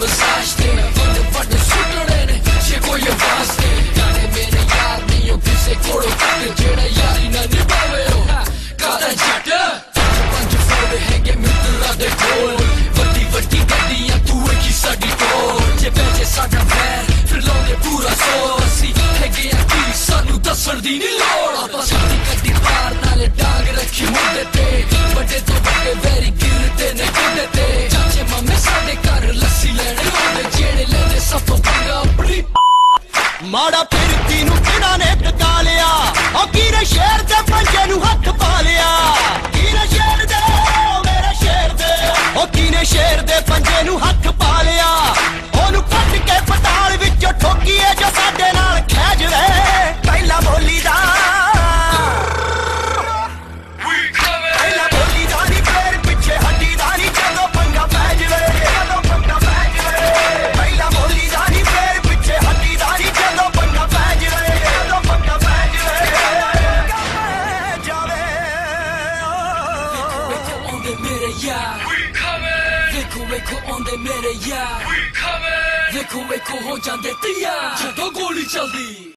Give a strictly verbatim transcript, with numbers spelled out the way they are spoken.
massage दे वड वड सुटने ने जे कोई आवाज दे जाने मेरे यार नहीं हो किसे कोड़ो तक जेड़ा यारी ना निभावे हो कादा जट पंज फोड़ हैगे मित्रा दे कोल वड्डी वड्डी गड्डियां तू की साडी टोल जे पैसे साडा पैर फिर लाउंदे पूरा जोर सी हैगे की सानू दसण दी नहीं लोड़ आपा साडी गड्डी पार नाले डांग रखी मुंडे ते बड़े तो बड़े वेरी गिरते ने गुंडे ते चाचे मामे साडे घर लस्सी लेने आंदे जेड़े लेंदे सब तो पंगा अपनी माड़ा फिरती नू किना ने टका लिया ओ कीरे शेर दे पंजे नू हथ पा लिया कीरे शेर दे मेरे शेर दे ओ कीने शेर दे पंजे नू हथ पा लिया ओनू कट के पताल विचों ठोकीए जो साडे नाल खै जवे पहला बोली दा पहला बोली दा नी फेर पिछे हड्डी दा नी जदों पंगा पै जवे जदों पंगा पै जवे पहला बोली दा नी फेर पिछे हड्डी दा नी जदों पंगा पै जवे जदों पंगा पै जवे जावे वेखो आंदे मेरे यार वेखो वेखो आंदे मेरे यार वेखो वेखो हो जांदे तैयार जदों गोली चलदी